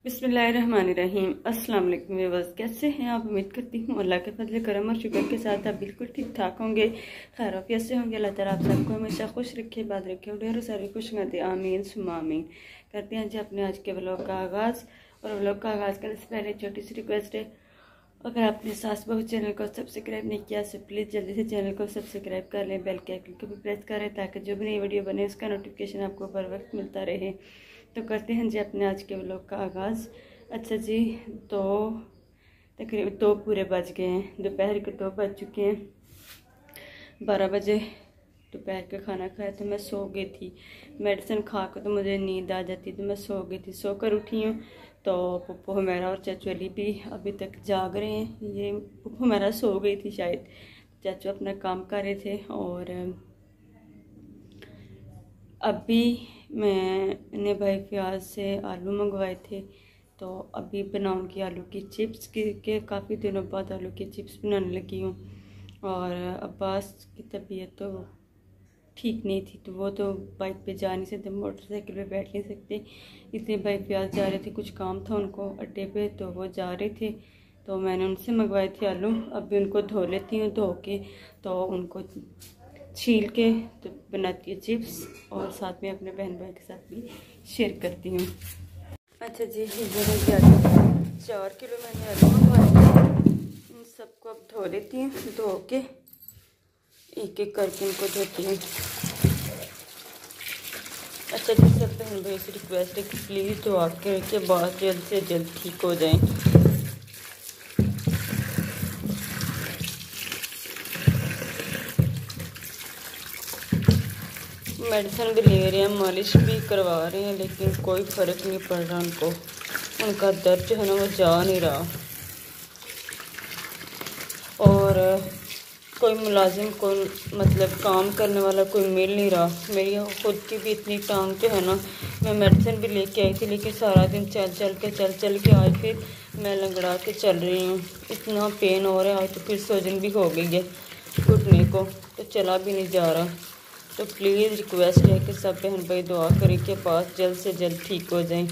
बिस्मिल्लाहिर्रहमानिर्रहीम। अस्सलाम वालेकुम व्यूअर्स, कैसे हैं आप? उम्मीद करती हूँ अल्लाह के फजल करम और शुक्र के साथ आप बिल्कुल ठीक ठाक होंगे, खैर वाफियत से होंगे। अल्लाह ताला आप सबको हमेशा खुश रखे, बात रखे, ढेरों सारी खुशियाँ दे, आमीन सुम्मा आमीन। करते हैं जी अपने आज के व्लॉग का आगाज़। और व्लॉग का आगाज़ करने से पहले छोटी सी रिक्वेस्ट है, अगर आपने सास बहू चैनल को सब्सक्राइब नहीं किया तो प्लीज़ जल्दी से चैनल को सब्सक्राइब कर लें, बेल के आइकन को भी प्रेस करें ताकि जो भी नई वीडियो बने उसका नोटिफिकेशन आपको बर वक्त मिलता रहे। तो करते हैं जी अपने आज के व्लॉग का आगाज़। अच्छा जी, तो तकरीबन 2 पूरे बज गए हैं, दोपहर के 2 बज चुके हैं। 12 बजे दोपहर का खाना खाया तो मैं सो गई थी। मेडिसिन खा कर तो मुझे नींद आ जाती तो मैं सो गई थी। सो कर उठी हूँ तो पप्पू हमारा और चाचू अली भी अभी तक जाग रहे हैं। ये पप्पू हमारा सो गई थी शायद, चाचू अपना काम कर रहे थे। और अभी मैंने भाई प्याज से आलू मंगवाए थे तो अभी बनाऊंगी आलू की चिप्स के काफ़ी दिनों बाद आलू की चिप्स बनाने लगी हूँ। और अब्बास की तबीयत तो ठीक नहीं थी तो वो तो बाइक पे जा नहीं सकते, मोटरसाइकिल पे बैठ नहीं सकते, इसलिए भाई प्याज जा रहे थे, कुछ काम था उनको अड्डे पे तो वो जा रहे थे। तो मैंने उनसे मंगवाए थे आलू। अभी उनको धो लेती हूँ, धो के तो उनको छील के तो बनाती हूँ चिप्स और साथ में अपने बहन भाई के साथ भी शेयर करती हूँ। अच्छा जी, इधर आलू 4 किलो मैंने आलू मंगवाए। इन सबको अब धो लेती हूँ, धो के एक एक करके इनको धोती हूँ। अच्छा जी, सब बहन भाई से रिक्वेस्ट है कि प्लीज़ दुआ करें कि बात जल्द से जल्द ठीक हो जाए। मेडिसिन भी ले रहे हैं, मालिश भी करवा रहे हैं, लेकिन कोई फ़र्क नहीं पड़ रहा उनको। उनका दर्द जो है ना वो जा नहीं रहा। और कोई मुलाजिम, कोई मतलब काम करने वाला कोई मिल नहीं रहा। मेरी खुद की भी इतनी टांग जो है ना, मैं मेडिसिन भी लेके आई थी लेकिन सारा दिन चल के आज फिर मैं लंगड़ा के चल रही हूँ। इतना पेन हो रहा है, आज तो फिर सूजन भी हो गई है घुटने को, तो चला भी नहीं जा रहा। तो प्लीज़ रिक्वेस्ट है कि सब बहन भाई दुआ करें कि पास जल्द से जल्द ठीक हो जाएं।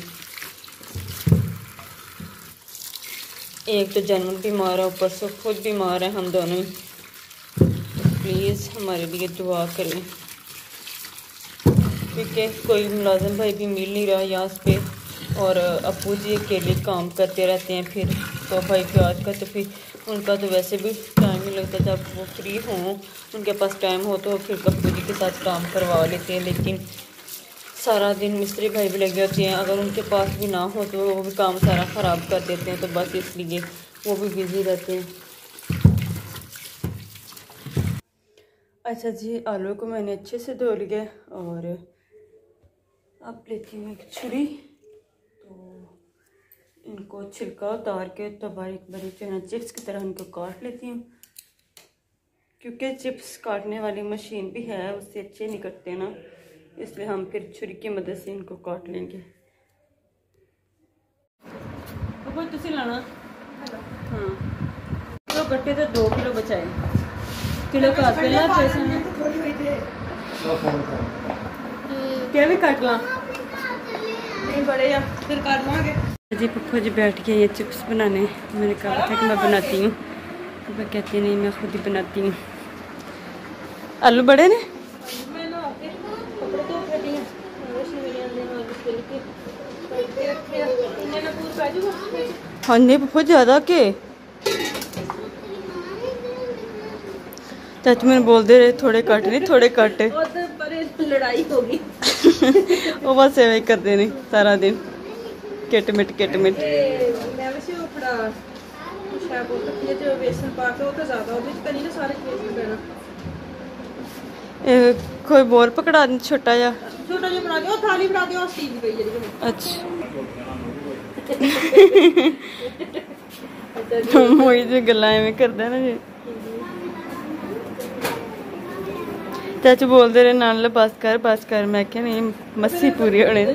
एक तो जन्म बीमार है, ऊपर से खुद बीमार है, हम दोनों ही। प्लीज़ हमारे लिए दुआ करें क्योंकि कोई मुलाजिम भाई भी मिल नहीं रहा यहाँ पे और अब्बू जी अकेले काम करते रहते हैं। फिर तो भाई प्याज का तो फिर उनका तो वैसे भी टाइम नहीं लगता, जब वो फ्री हों उनके पास टाइम हो तो फिर अब्बू जी के साथ काम करवा लेते हैं। लेकिन सारा दिन मिस्त्री भाई भी लगे होते हैं, अगर उनके पास भी ना हो तो वो भी काम सारा ख़राब कर देते हैं, तो बस इसलिए वो भी बिज़ी रहते हैं। अच्छा जी, आलू को मैंने अच्छे से धो लिया और अब लेती हूँ एक छुरी, तो इनको छिलका उतार के तो बारीक बारीक जो है ना चिप्स की तरह इनको काट लेती हूँ। क्योंकि चिप्स काटने वाली मशीन भी है, उससे अच्छे नहीं कटते ना, इसलिए हम फिर छुरी की मदद से इनको काट लेंगे। तो तुसी लाना हाँ, तो कट्टे तो 2 किलो बचाए, किलो का पहला पैसा है क्या भी काट ला नहीं बड़े या फिर काट लांगे जी। पप्पू जी बैठ गए ये चिप्स बनाने। मैंने कहा था कि मैं बनाती हूँ, मैं कहती नहीं मैं खुद ही बनाती हूँ। आलू बड़े ने हाँ नहीं पप्पू ज़्यादा के चाचू मैंने बोल दे रहे थोड़े कट नहीं थोड़े कट लड़ाई होगी वो बस ऐसे ही करते नहीं सारा दिन किट मिट कोई बोल पकड़ा छोटा जा बना के थाली बना के स्टील पे अच्छा मोई जो गल्ला एवं करदा ना जी। चाचू बोलते रहे नाल बस कर, मैं क्या नहीं मस्सी पूरी होने।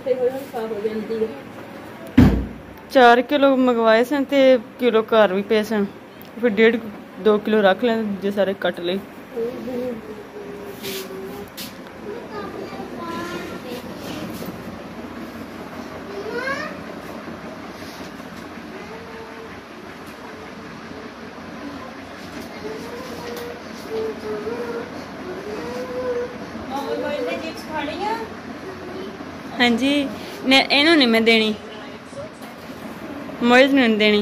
4 किलो मंगवाए सन ते किलो घर भी पे सन, फिर 1.5-2 किलो रख लें जो सारे कट ले। हाँ जी ने इनू नहीं मैं देनी मोइज नहीं देनी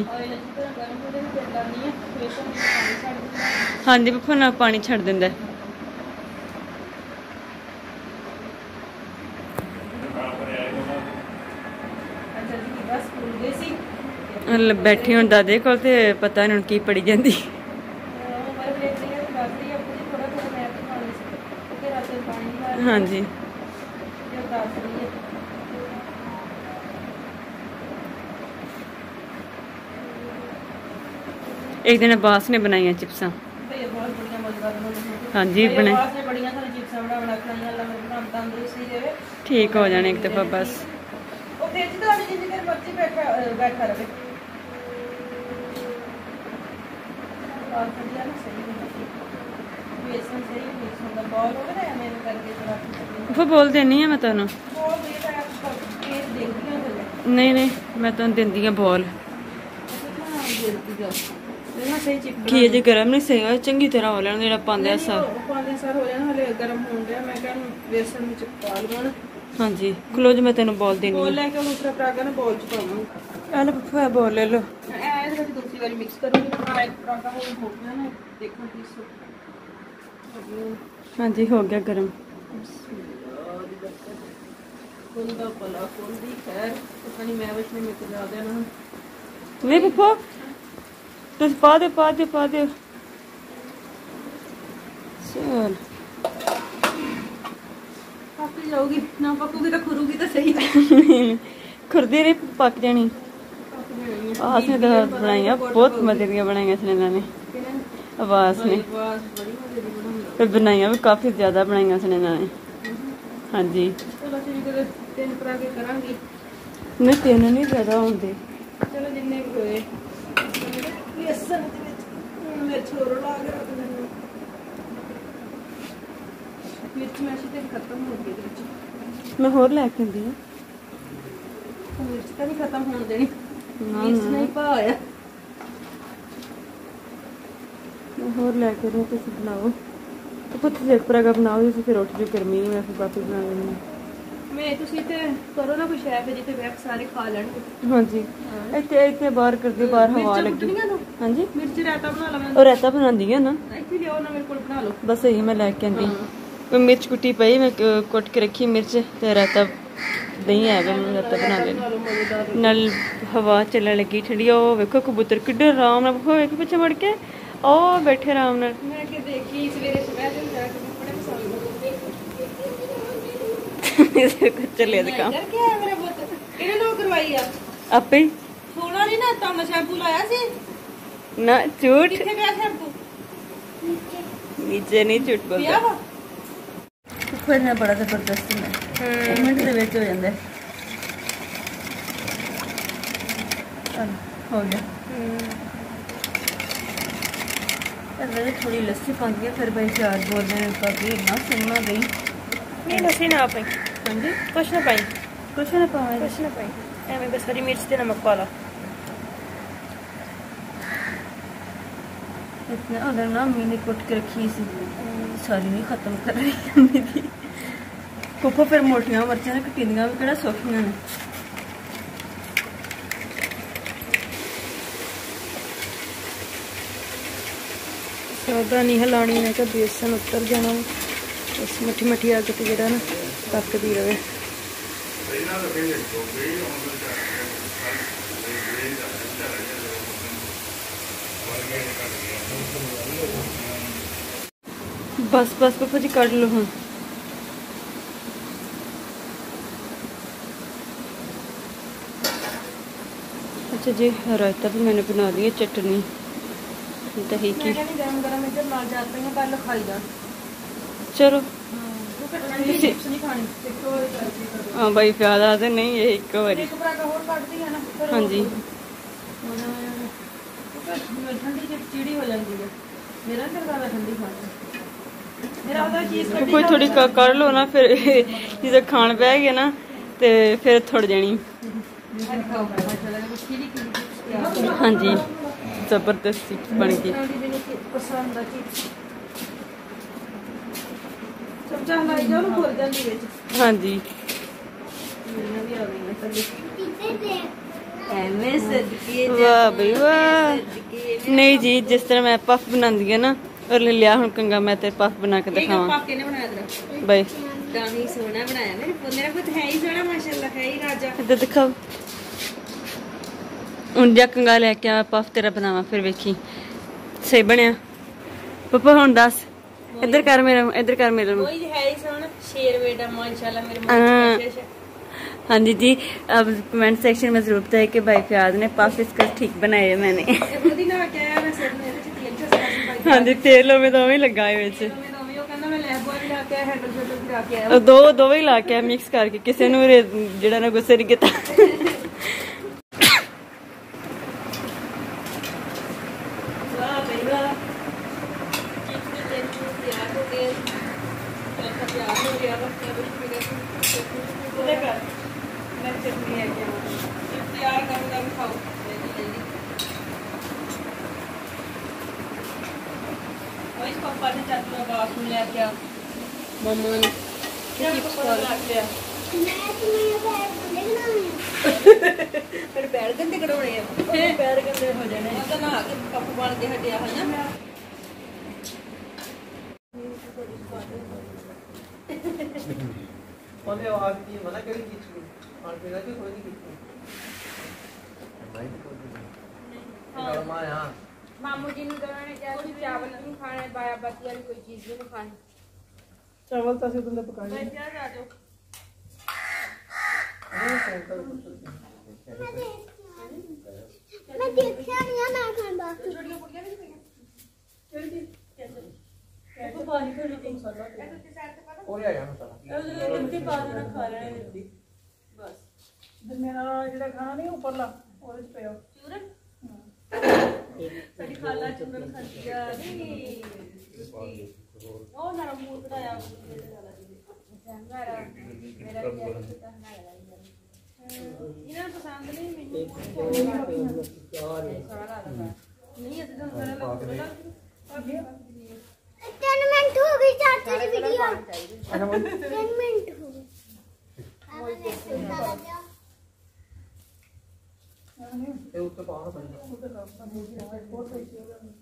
हाँ जी पप्पा ना पानी छड़ दिंदा बैठी हूँ दादे को पता नहीं की पड़ी जाती हाँ जी एक दिन अब्बास ने बनाई चिप्सा हाँ जी बनाई ठीक हो जाने एक दफा बस वो बोल देनी है मैं तेन नहीं नहीं मैं तेन देंदी हाँ बॉल घी जी गर्म नहीं सही हो चंगी तरह हो लेना जो पाँच हाँ जी खलो जो मैं तेन बॉल देनी बॉल ले लो हाँ जी हो गया गर्म नहीं पप्पा तुम पा दे चल जाऊगी ना पकूगी तो खुरूगी तो सही खुरदी रही पक जानी आवाज ने तो बनाई बहुत मजे दी बनाई ने आवाज ने फिर बनाई भी काफी ज्यादा बनाई ने हाँ जी नहीं तीन नहीं ज्यादा होंगे चलो जिन्ने भी होए मिर्च होर ला के रख देनी मिर्च मैशी ते खत्म हो गई मैं होर लैके आंदी हां मिर्च तो नहीं खत्म होने देनी मिर्च नहीं पाया मैं होर लैके दो तुम बनाओ तो पुत देख परागा बनाओ जैसे फिर उठ जो गर्मी में फिर बाकी बना लेनी मैं तुसी ते करो ना कोई शेफ जिते बैठ सारे खा लेंगे हाँ जी इतने इतने बाहर कर दियो बाहर हवा लगी हाँ जी मिर्च रायता बना लो मैं और रायता बनांदी है ना इथे लियो ना मेरे को बना लो बस यही मैं लेके आंदी मैं मिर्च कुटी पई मैं कुट के रखी मिर्च ते रायता दही है मैं रायता बना लेना नल हवा चलने लगी ठंडी ओ देखो कबूतर किड्डे आराम नाल होए कि पीछे मुड़ के ओ बैठे आराम नाल मैं के देखी सवेरे सुबह दिन जाके बड़े पसंद चले काम क्या है मेरा पुੱਤ ਇਹਨੇ ਨੋ ਕਰਵਾਈ ਆ ਆਪੇ ਥੋੜਾ ਨਹੀਂ ਨਾ ਤਾਂ ਸ਼ੈਂਪੂ ਲਾਇਆ ਸੀ ਨਾ ਝੂਠ ਕਿੱਥੇ ਗਿਆ ਸ਼ੈਂਪੂ नीचे नहीं झूठ बोलदा ਪਿਆ ਵਾ फिर ना बड़ा जबरदस्त है एक मिनट दे विच हो जांदा हो गया अरे थोड़ी लस्सी पानी है फिर भाई चार बोल रहे हैं बाकी ना सुनना गई नहीं लस्सी ना पाई हाँ जी कुछ ना पाई कुछ ना पाए एवं बस हरी मिर्च ते नमक पा ला इतना अगर ना मैंने कुट के रखी सी सारी नहीं खत्म कर रही मेरी फुफो फिर मोटियां मर्चां ने कटिंदियां भी केड़ा सौखियां ने ज्यादा नहीं हिलानी है कि बेसन उतर जाना बस मठी मठी अग ते जरा ना पकदी रहे बस बस पापा जी काट लो हाँ अच्छा जी रायता भी मैंने बना लिया चटनी दही की गरम गरम इधर नाल जाते हैं पहले खाई जा चलो नहीं खानी हाँ भाई प्यादा तो नहीं है एक बार एक पराठा और काट दी है ना हाँ जी ठंडी चिड़ी हो जाती है मेरा नहीं करता ठंडी खाना मेरा उधर चीज कोई थोड़ी कर लो ना फिर जिसे खान बह गए ना तो फिर थोड़ जानी हाँ जी जबरदस्त चिप्स बन गई चमचा हलाई जाओ ना भुल जाती है हाँ जी वाह भाई वाह। नहीं जी जिस तरह मैं पफ बनाती है ना और ले लिया हूँ कंगा मैं तेरे पफ बना के दिखावा भाई सोना बनाया मेरा पुत है ही सोना माशाल्लाह है ही राजा। इधर दिखाओ उंजा कंगा लेके आ पफ तेरा बनावा फिर वेखी सही बनया पापा हुन दस इधर कर मेरा कोई है ही सोना शेर बेटा माशाल्लाह मेरे हाँ जी जी अब कमेंट सेक्शन में जरूर बताइए कि भाई फयाज ने पफ इसका ठीक बनाए मैंने हाँ जी तेलों में दोवें लगाए दो ही ला के मिक्स करके किसी ने जेड़ा ना गुस्से नहीं किया मम्मा ने फिर पैर गंदे कढ़ाने पैर गंदे हो जाने नहा के कप बन के हटिया है ना ਉਹਨੇ ਆਵਾਜ਼ ਦੀ ਮਨਾ ਕਰੀ ਕੀਤੀ ਖਾਣ ਪੀਣਾ ਕਿ ਕੋਈ ਨਹੀਂ ਕੀਤੀ ਨਹੀਂ ਮਾਇਆ मामू जी ने दोनों ने क्या कि चावल नहीं खाना है बाया बाती वाली कोई चीज भी नहीं खानी चावल तो से तुमने पकाए मैं क्या जा दो मैं देखया नहीं है मैं खांदा छोटियां पुड़ियां नहीं खाई चल कैसे वो पानी को नहीं ऐसे के साथ पता और आया मसाला इतने पानी ना खा रहे हैं बस मेरा ਜਿਹੜਾ ਖਾਣਾ ਨਹੀਂ ਉੱਪਰਲਾ ਉਹਦੇ ਚ ਪਿਆ चूरन साडी खाला चूरन खाती है नहीं ओ ना मूड बनाया मेरा क्या करना है इन्हें पसंद नहीं मैंने नहीं ऐसे तो सारा लोग 10 मिनट हो गई चाची की वीडियो 10 मिनट हो गए ਇਹ ਉੱਤੇ ਪਾਉਣਾ ਪੈਂਦਾ ਉੱਤੇ ਕਰਨਾ ਬਹੁਤ ਸਹੀ ਹੈ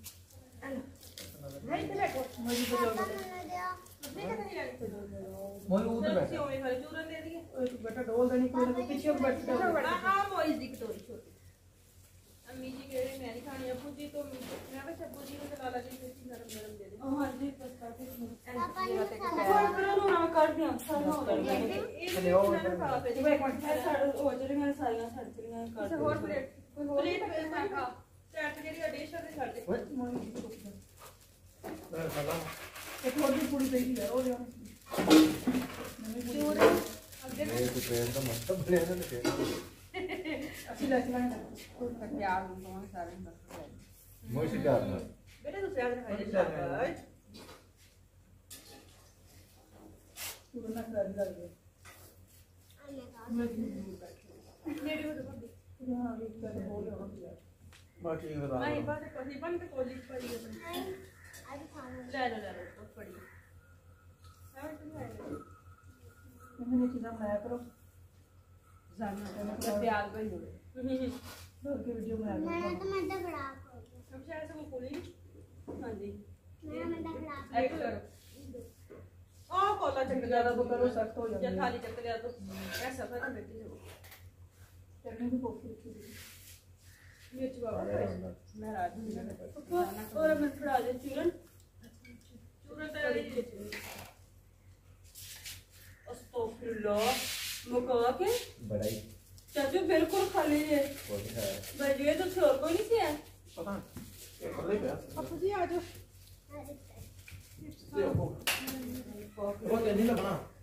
नहीं तो बैठो ਮੋਈ ਉੱਤੇ ਬੈਠ चूरन दे दिए बेटा डोल देनी कोई ना पीछे बैठ हां मोइस दी कटोरी छोटी अम्मी जी कह रहे मैं नहीं खानी अब्बू जी तो मैं बस अब्बू जी को लाला जी को नरम नरम दे दे हां जी बस काफी पापा ने थोड़ा करो ना कर दिया सारा हो गया ये ना खा पे एक मिनट हो जड़ियां सारियां छड़ चलियां कर अच्छा और प्लेट कोई और प्लेट मैं खा चाट के लिए डिश और छड़ दे मैं खाला एक और भी पूरी पई है और चूर अब दे ये तो पेड़ का मतलब बने ना के अच्छी लग रहा है प्यार दोनों सारे मोई से प्यार ना बेटा तू प्यार खाई शाबाश पूरा कर दिया मेरे को तो हां एक कर बोल हो गया बाकी बता नहीं बात कोई बंद कोली पड़ी है आज खाऊंगा ले लो तो पड़ी हां तुम ले लो मैंने चीज़ बनाया करो जाना प्यार भाई हो दो की वीडियो बनाया मैं तो खराब हो गया अब शायद से वो कोली हां जी मैं खराब ऐड करो ओ कोला चक ज़्यादा तो करो सख्त हो या जाएगा थाली चक लिया तो ऐसा फर्क बैठी हो चटनी भी पोखी रखी मिर्च बाबा मैं रात में और मैं थोड़ा दे चूरन तैयारी अस्तगफिरुल्लाह मुका के बड़ाई चाचू बिल्कुल खाली है भाई ये तो छोड़ कोई नहीं है पता ये कर ले क्या अब जी आ जाओ वो जल्दी ना बना